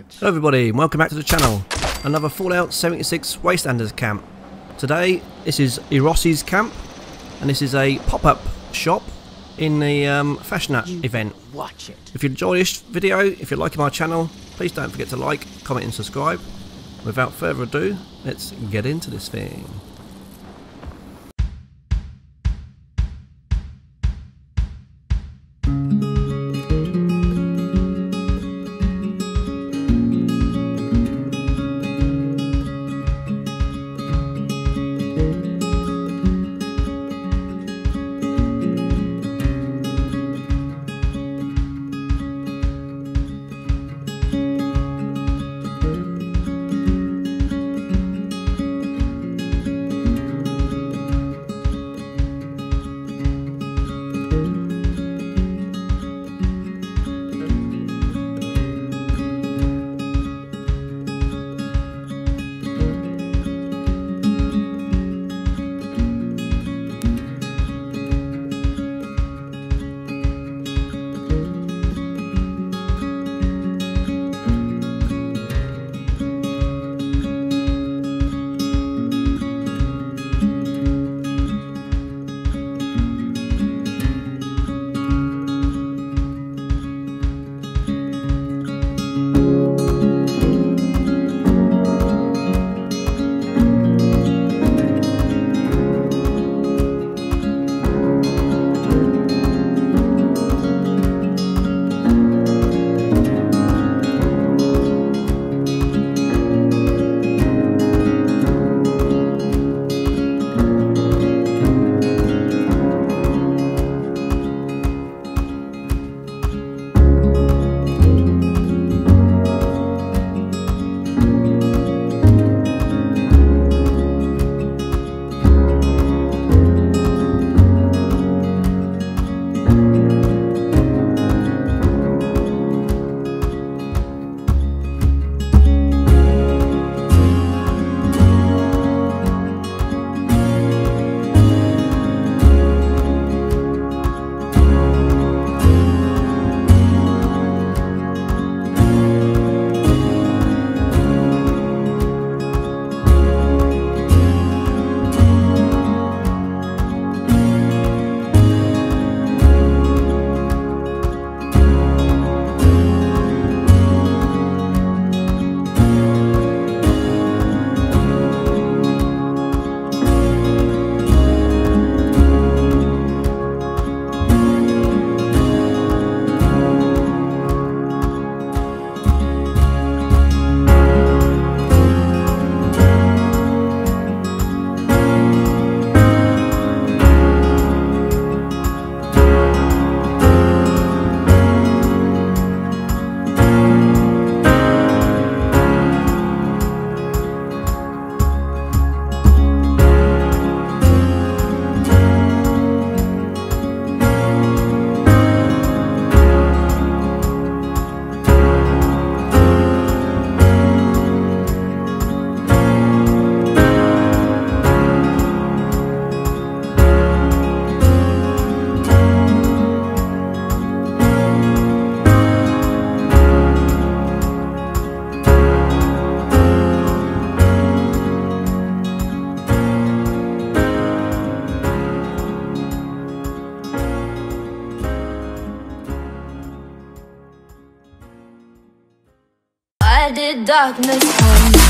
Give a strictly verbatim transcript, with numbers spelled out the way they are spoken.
Hello everybody, and welcome back to the channel. Another Fallout seventy-six Wastelanders camp. Today, this is irossyy's camp, and this is a pop-up shop in the um, Fasnacht event. Watch it. If you enjoy this video, if you're liking my channel, please don't forget to like, comment and subscribe. Without further ado, let's get into this thing. Why did darkness come?